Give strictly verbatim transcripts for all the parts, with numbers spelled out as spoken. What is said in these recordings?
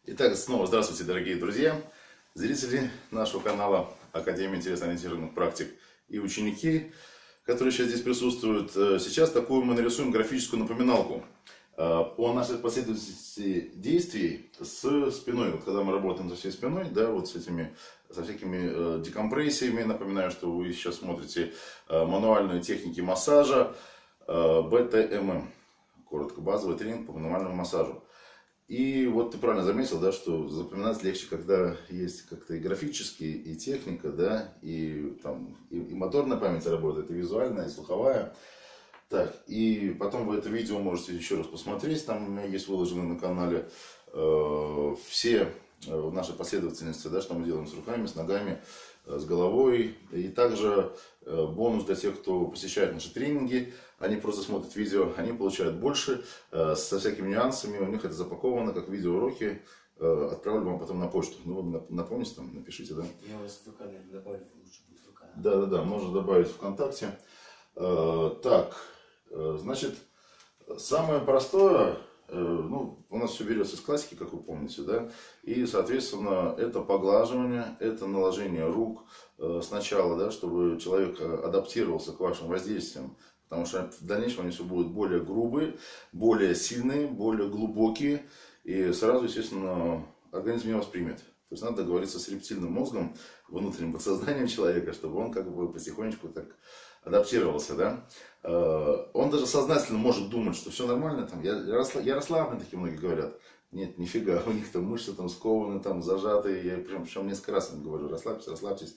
Итак, снова здравствуйте, дорогие друзья, зрители нашего канала Академия интересно-ориентированных практик и ученики, которые сейчас здесь присутствуют. Сейчас такую мы нарисуем графическую напоминалку о нашей последовательности действий с спиной. Вот когда мы работаем со всей спиной, да, вот с этими, со всякими декомпрессиями. Напоминаю, что вы сейчас смотрите мануальные техники массажа бэ тэ эм эм, коротко, базовый тренинг по мануальному массажу. И вот ты правильно заметил, да, что запоминать легче, когда есть как-то и графические, и техника, да, и, там, и, и моторная память работает, и визуальная, и слуховая. Так, и потом вы это видео можете еще раз посмотреть, там у меня есть выложены на канале э, все э, наши последовательности, да, что мы делаем с руками, с ногами, э, с головой. И также э, бонус для тех, кто посещает наши тренинги. Они просто смотрят видео, они получают больше, э, со всякими нюансами, у них это запаковано как видеоуроки, э, отправлю вам потом на почту. Ну, вы напомните, там, напишите, да? Я вас в ВК, наверное, добавлю, лучше будет ВК. Да, да, да, можно добавить ВКонтакте. Э, так, э, значит, самое простое, э, ну, у нас все берется из классики, как вы помните, да, и, соответственно, это поглаживание, это наложение рук э, сначала, да, чтобы человек адаптировался к вашим воздействиям. Потому что в дальнейшем они все будут более грубые, более сильные, более глубокие. И сразу, естественно, организм не воспримет. То есть надо договориться с рептильным мозгом, внутренним подсознанием человека, чтобы он как бы потихонечку так адаптировался. Да? Он даже сознательно может думать, что все нормально. Там, я, я расслаблен, такие многие говорят. Нет, нифига, у них там мышцы там скованы, там зажатые. Я прям, причем несколько раз им говорю, расслабьтесь, расслабьтесь.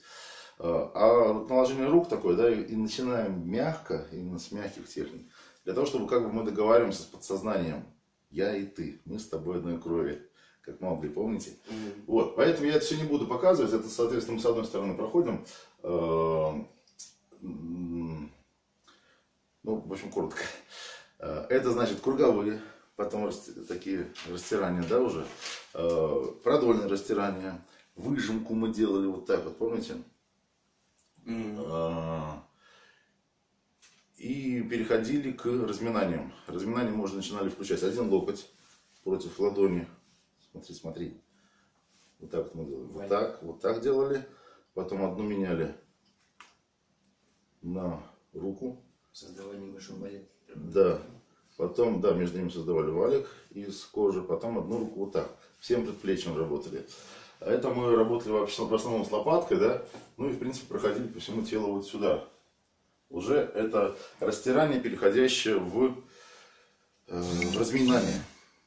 А вот наложение рук такое, да, и начинаем мягко, именно с мягких техник, для того, чтобы как бы мы договариваемся с подсознанием. Я и ты, мы с тобой одной крови, как Маугли, помните? Mm-hmm. Вот, поэтому я это все не буду показывать, это, соответственно, мы с одной стороны проходим, ну, в общем, коротко. Это значит круговые, потом такие растирания, да, уже, продольные растирания, выжимку мы делали вот так вот, помните? Mm. И переходили к разминаниям. Разминание мы уже начинали включать. Один локоть против ладони. Смотри, смотри. Вот так вот мы делали. Вот так, вот так делали. Потом одну меняли на руку. Создавали небольшой валик. Да. Потом, да, между ними создавали валик из кожи. Потом одну руку вот так. Всем предплечьем работали. Это мы работали вообще в основном с лопаткой, да, ну и в принципе проходили по всему телу вот сюда. Уже это растирание, переходящее в, э, в разминание.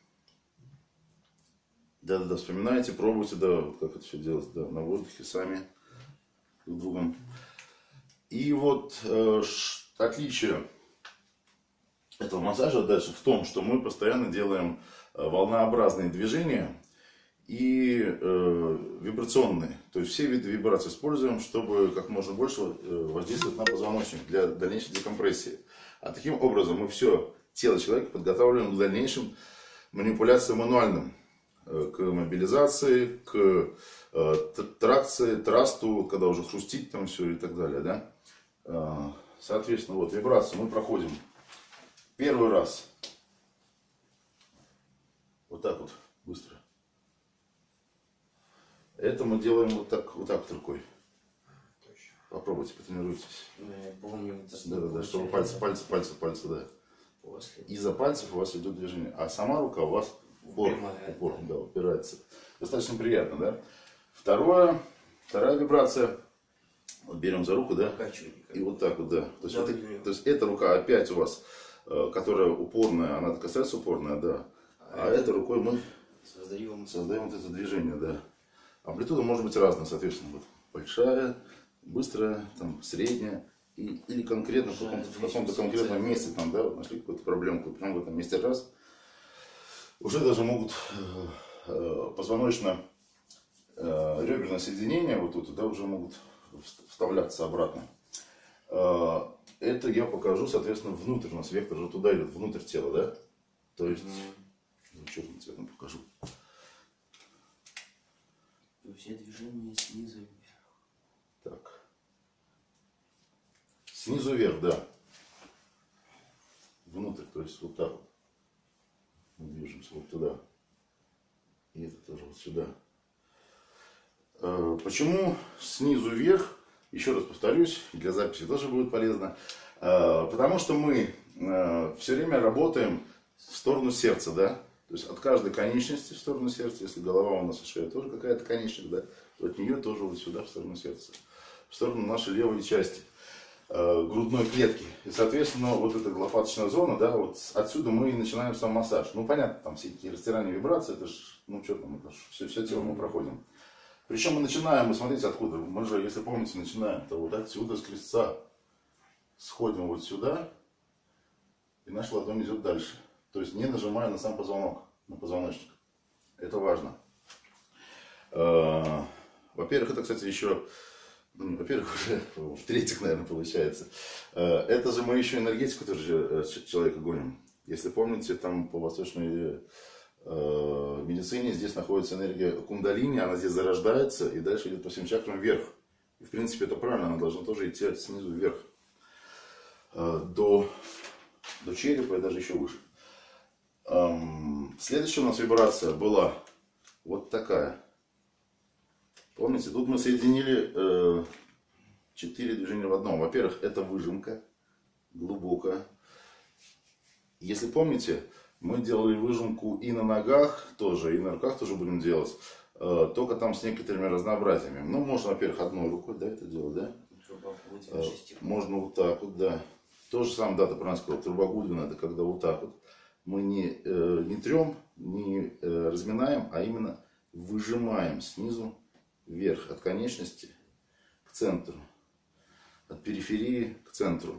Да-да-да, вспоминайте, пробуйте, да, вот как это все делать, да, на воздухе сами, друг с другом. И вот э, отличие этого массажа дальше в том, что мы постоянно делаем волнообразные движения и э, вибрационные. То есть все виды вибраций используем, чтобы как можно больше э, воздействовать на позвоночник для дальнейшей декомпрессии. А таким образом мы все тело человека подготавливаем к дальнейшим манипуляциям мануальным. Э, к мобилизации, к э, тракции, трасту, когда уже хрустит там все и так далее. Да? Э, соответственно, вот вибрацию мы проходим первый раз. Вот так вот, быстро. Это мы делаем вот так, вот так вот рукой. Попробуйте, потренируйтесь. Ну, я помню, да, да, да, чтобы пальцы, пальцы, пальцы, пальцы, да. После. Из-за пальцев у вас идет движение, а сама рука у вас упор, упор, да, упирается. Достаточно приятно, да. Второе, вторая вибрация. Вот берем за руку, да, и вот так вот, да. То есть, вот, то есть эта рука опять у вас, которая упорная, она касается упорная, да. А, а этой рукой мы создаем, создаем вот это движение, да. Амплитуда может быть разная, соответственно, вот большая, быстрая, там, средняя, и, или конкретно в каком-то, в каком-то конкретном месте, там, да, вот нашли какую-то проблемку, прямо в этом месте раз, уже даже могут э, э, позвоночно э, реберное соединение, вот тут, да, уже могут вставляться обратно. Э, это я покажу, соответственно, внутрь, у нас вектор же туда идет, внутрь тела, да, то есть, mm-hmm. черным цветом покажу. Все движения снизу вверх. Так. Снизу вверх, да. Внутрь, то есть вот так вот. Мы движемся вот туда. И И это тоже вот сюда. Почему снизу вверх? Еще раз повторюсь, для записи тоже будет полезно. Потому что мы все время работаем в сторону сердца, да? То есть от каждой конечности в сторону сердца, если голова у нас и шея тоже какая-то конечность, да, то от нее тоже вот сюда в сторону сердца, в сторону нашей левой части грудной клетки. И, соответственно, вот эта лопаточная зона, да, вот отсюда мы и начинаем сам массаж. Ну, понятно, там все эти растирания, вибрации, это же, ну, что там, это ж все, все тело мы проходим. Причем мы начинаем, мы смотрите откуда, мы же, если помните, начинаем, то вот отсюда, с крестца, сходим вот сюда, и наша ладонь идет дальше. То есть не нажимая на сам позвонок, на позвоночник. Это важно. Во-первых, это, кстати, еще... Во-первых, уже в-третьих, наверное, получается. Это же мы еще энергетику тоже человека гоним. Если помните, там по восточной э, медицине здесь находится энергия кундалини, она здесь зарождается и дальше идет по всем чакрам вверх. И в принципе это правильно, она должна тоже идти снизу вверх. Э, до, до черепа и даже еще выше. Эм, следующая у нас вибрация была вот такая. Помните, тут мы соединили э, четыре движения в одном. Во-первых, это выжимка глубокая. Если помните, мы делали выжимку и на ногах тоже, и на руках тоже будем делать. Э, только там с некоторыми разнообразиями. Ну, можно, во-первых, одной рукой, да, это делать, да? Э, можно вот так вот, да. То же самое, да, ты правильно сказал, труба Гудвина, это когда вот так вот. Мы не, э, не трем, не э, разминаем, а именно выжимаем снизу вверх, от конечности к центру, от периферии к центру.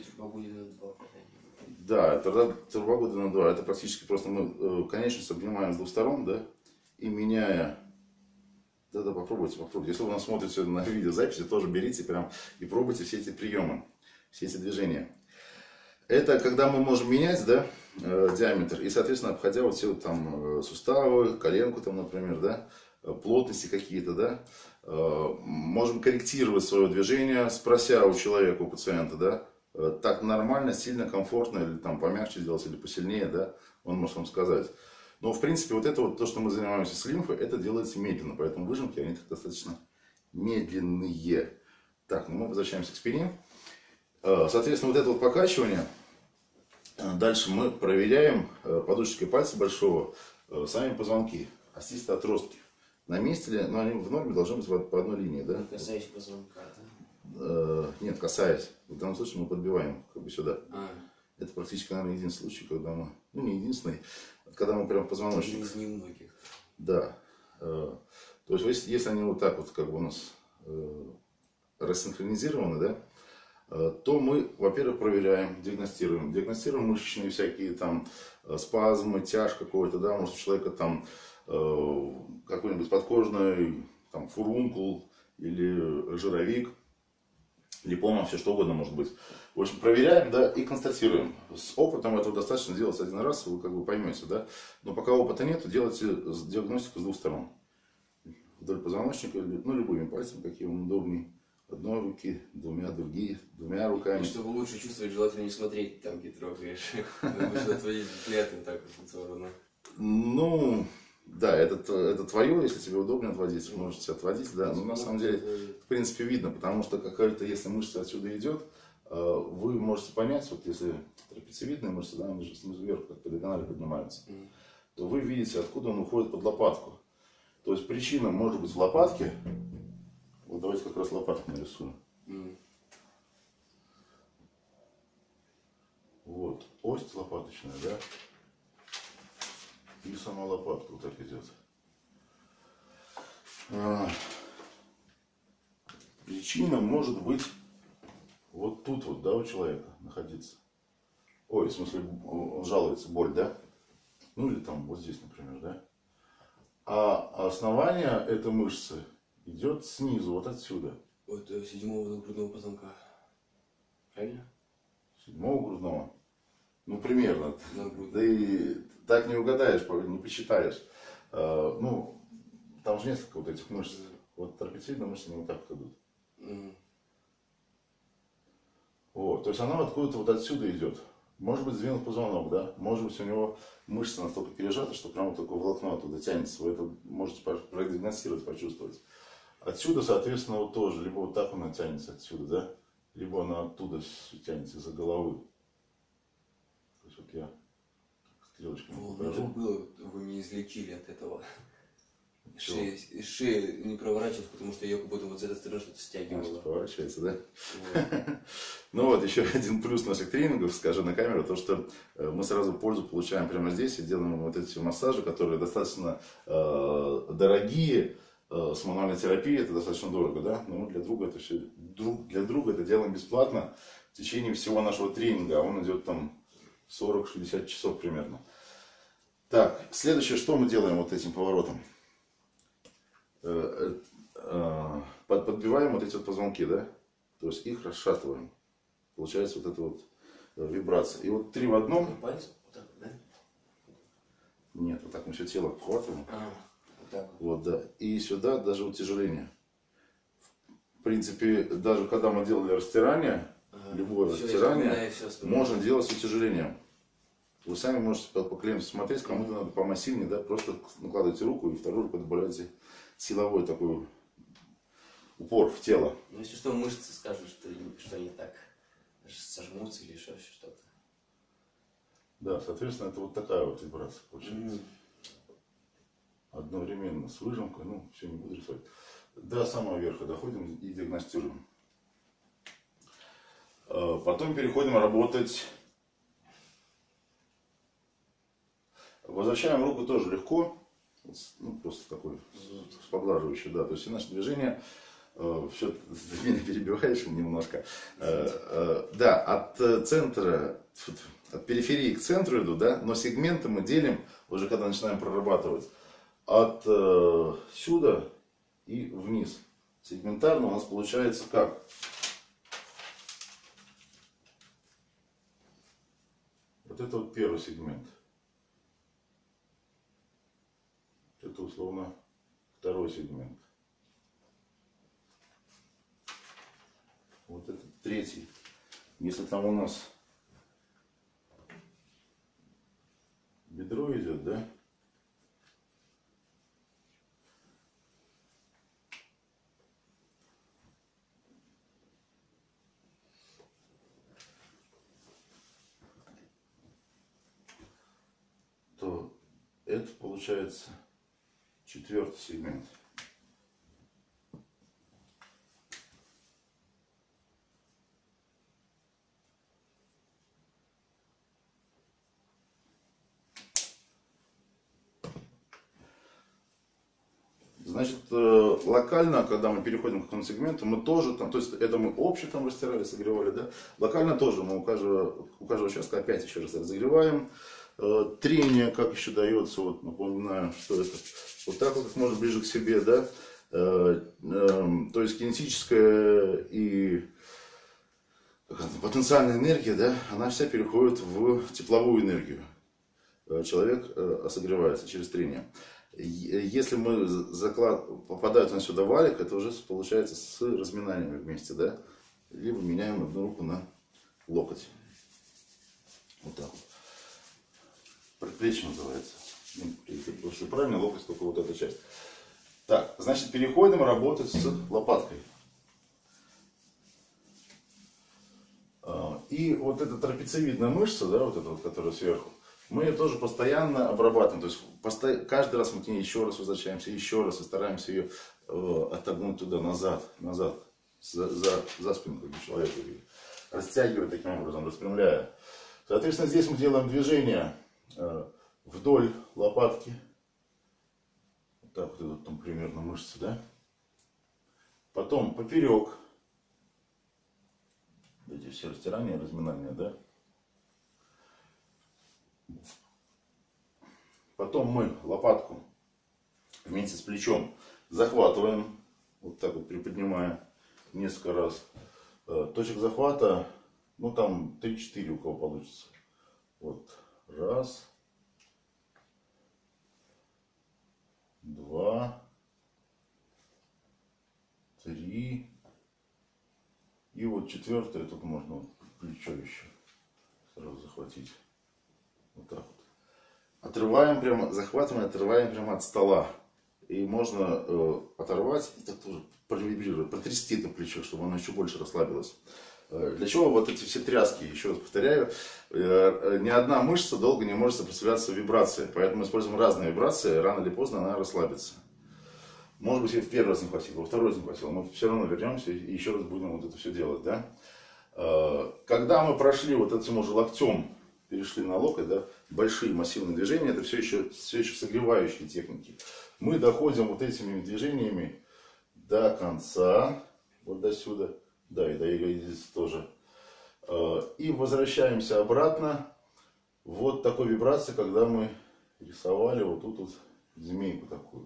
Да, это труба Гудвина два, это практически просто мы конечность обнимаем с двух сторон, да, и меняя, да-да, попробуйте, попробуйте. Если вы нас смотрите на видеозаписи, тоже берите прям и пробуйте все эти приемы, все эти движения. Это когда мы можем менять, да, диаметр, и, соответственно, обходя вот все вот там суставы, коленку там, например, да, плотности какие-то, да, можем корректировать свое движение, спрося у человека, у пациента, да, так нормально, сильно, комфортно, или там помягче сделать, или посильнее, да, он может вам сказать. Но, в принципе, вот это вот, то, что мы занимаемся с лимфой, это делается медленно, поэтому выжимки, они достаточно медленные. Так, ну мы возвращаемся к спине. Соответственно, вот это вот покачивание, дальше мы проверяем подушечкой пальца большого сами позвонки, остистые отростки. На месте ли, но они в норме должны быть по одной линии, да? Касаясь позвонка, да? Э, нет, касаясь. В данном случае мы подбиваем как бы сюда. А. Это практически, наверное, единственный случай, когда мы, ну не единственный, когда мы прям в позвоночник. Один из немногих. Да. Э, то есть, если, если они вот так вот как бы у нас э, рассинхронизированы, да, э, то мы, во-первых, проверяем, диагностируем. Диагностируем мышечные всякие там спазмы, тяж какой-то, да, может у человека там какой-нибудь подкожный там, фурункул или жировик, липома, все что угодно может быть. В общем, проверяем, да, и констатируем. С опытом этого достаточно делать один раз, вы как бы поймете, да. Но пока опыта нет, делайте диагностику с двух сторон. Вдоль позвоночника, ну, любыми пальцами, какие вам удобнее. Одной руки, двумя, другие, двумя руками. И чтобы лучше чувствовать, желательно не смотреть там, где трогаешь. Нужно отводить взгляд и так вот в сторону. Ну... Да, это, это твое, если тебе удобно отводить, можете отводить, да, но на самом деле, в принципе, видно, потому что какая-то, если мышца отсюда идет, вы можете понять, вот если трапециевидные мышцы, да, они же снизу вверх, как по диагонали поднимаются, то вы видите, откуда он уходит под лопатку. То есть причина может быть в лопатке, вот давайте как раз лопатку нарисуем. Вот, ось лопаточная, да. И сама лопатка вот так идет. А, причина может быть вот тут вот, да, у человека находиться. Ой, в смысле, он жалуется, боль, да? Ну или там вот здесь, например, да? А основание этой мышцы идет снизу, вот отсюда. От седьмого грудного позвонка. Правильно? Седьмого грудного. Ну, примерно. Да и так не угадаешь, не посчитаешь. А, ну, там же несколько вот этих мышц. Mm. Вот трапециевидная мышца, они вот так вот идут. Mm. Вот, то есть она откуда-то вот отсюда идет. Может быть, сдвинут позвонок, да? Может быть, у него мышца настолько пережата, что прямо такое волокно оттуда тянется. Вы это можете продиагностировать, почувствовать. Отсюда, соответственно, вот тоже. Либо вот так она тянется отсюда, да? Либо она оттуда тянется из-за головы. То есть вот я стрелочками покажу. Это было, вы меня излечили от этого. Шея, шея не проворачивалась, потому что ее как будто вот с этой стороны что-то стягивало. А, поворачивается, да? Вот. Ну вот, еще один плюс наших тренингов, скажу на камеру, то, что мы сразу пользу получаем прямо здесь и делаем вот эти массажи, которые достаточно э, дорогие, э, с мануальной терапией, это достаточно дорого, да? Но для друга это все, друг, для друга это делаем бесплатно в течение всего нашего тренинга, а он идет там сорок-шестьдесят часов примерно. Так, следующее, что мы делаем вот этим поворотом? Подбиваем вот эти вот позвонки, да, то есть их расшатываем, получается вот эта вот вибрация. И вот три в одном. Пальцем? Вот так, да? Нет, вот так мы все тело обхватываем. А, вот так вот. Вот, да. И сюда даже утяжеление. В принципе, даже когда мы делали растирание, ага. любое все растирание можно делать с утяжелением. Вы сами можете по, по клиенту смотреть, кому-то надо помассивнее, да, просто накладываете руку и вторую руку добавляете силовой такой упор в тело. Ну, если что, мышцы скажут, что, что они так сожмутся или еще что-то. Да, соответственно, это вот такая вот вибрация получается. Mm. Одновременно с выжимкой, ну, все не буду рисовать. До самого верха доходим и диагностируем. Потом переходим работать. Возвращаем руку тоже легко. Ну, просто такой поглаживающий, да. То есть все наши движения, э, все, ты меня перебиваешь немножко. Э, э, да, от центра, от периферии к центру иду, да, но сегменты мы делим уже когда начинаем прорабатывать от э, сюда и вниз. Сегментарно у нас получается как? Вот это вот первый сегмент. Это условно второй сегмент. Вот это третий. Если там у нас бедро идет, да? То это получается четвертый сегмент. Значит, локально, когда мы переходим к какому-то сегменту, мы тоже там, то есть это мы общее там растирали, согревали, да? Локально тоже мы у каждого, у каждого участка опять еще раз разогреваем. Трение, как еще дается, вот напоминаю, что это вот так вот, как можно ближе к себе, да, э, э, то есть кинетическая и потенциальная энергия, да, она вся переходит в тепловую энергию. Человек э, согревается через трение. Если мы заклад... попадает он сюда валик, это уже получается с разминаниями вместе, да, либо меняем одну руку на локоть. Вот так вот. Предплечье называется. Потому что правильно, локоть только вот эта часть. Так, значит, переходим работать с лопаткой. И вот эта трапециевидная мышца, да, вот эта вот, которая сверху, мы ее тоже постоянно обрабатываем. То есть посто... каждый раз мы к ней еще раз возвращаемся, еще раз и стараемся ее э, отогнуть туда, назад, назад, за, за, за спину человека. Растягивая таким образом, распрямляя. Соответственно, здесь мы делаем движение вдоль лопатки. Вот так вот идут там примерно мышцы, да? Потом поперек. Эти все растирания, разминания, да? Потом мы лопатку вместе с плечом захватываем. Вот так вот приподнимая несколько раз. Точек захвата, ну там три-четыре у кого получится. Вот. Раз. Два. Три. И вот четвертое, тут можно вот плечо еще сразу захватить. Вот так вот. Отрываем прямо, захватываем, отрываем прямо от стола. И можно э, оторвать, и так тоже провибрировать, протрясти это плечо, чтобы оно еще больше расслабилось. Э, для чего вот эти все тряски? Еще раз повторяю, э, ни одна мышца долго не может сопротивляться вибрации. Поэтому мы используем разные вибрации, рано или поздно она расслабится. Может быть, и в первый раз не хватило, во второй раз не хватило. Мы все равно вернемся и еще раз будем вот это все делать. Да? Э, когда мы прошли вот этим уже локтем, перешли на локоть, да, большие массивные движения, это все еще, все еще согревающие техники. Мы доходим вот этими движениями до конца, вот до сюда, да, и до ягодиц тоже. И возвращаемся обратно. Вот такой вибрации, когда мы рисовали вот тут вот змейку такую,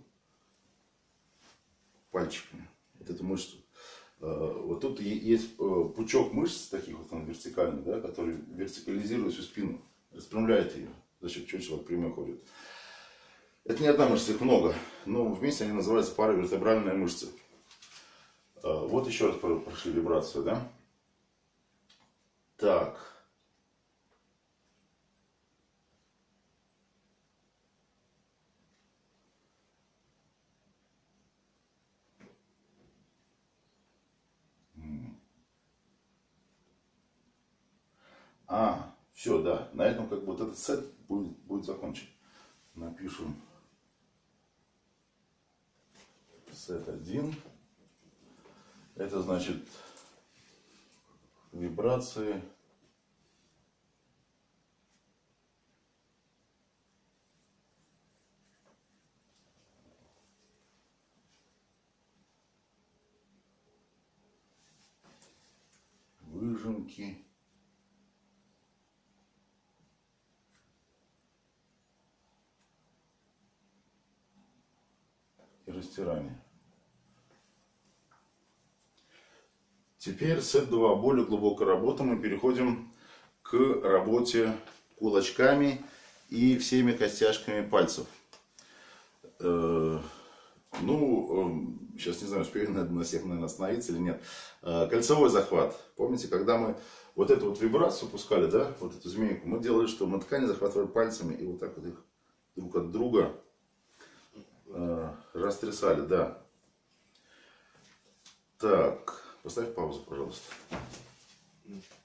пальчиками, вот эту мышцу. Вот тут есть пучок мышц, таких вот он вертикальный, да, который вертикализирует всю спину, распрямляет ее, за счет чего человек прямой ходит. Это не одна мышца, их много, но вместе они называются паравертебральные мышцы. Вот еще раз прошли вибрацию, да. Так. А, все, да. На этом как бы вот этот сет будет, будет закончен. Напишем сет один. Это значит вибрации. Выжимки. И растирание. Теперь сет два. Более глубокая работа. Мы переходим к работе кулачками и всеми костяшками пальцев. Э, ну, э, сейчас не знаю, успею на всех, наверное, остановиться или нет. Э, кольцевой захват. Помните, когда мы вот эту вот вибрацию пускали, да, вот эту змейку, мы делали, что мы ткани захватывали пальцами и вот так вот их друг от друга э, растрясали, да. Так, поставь паузу, пожалуйста.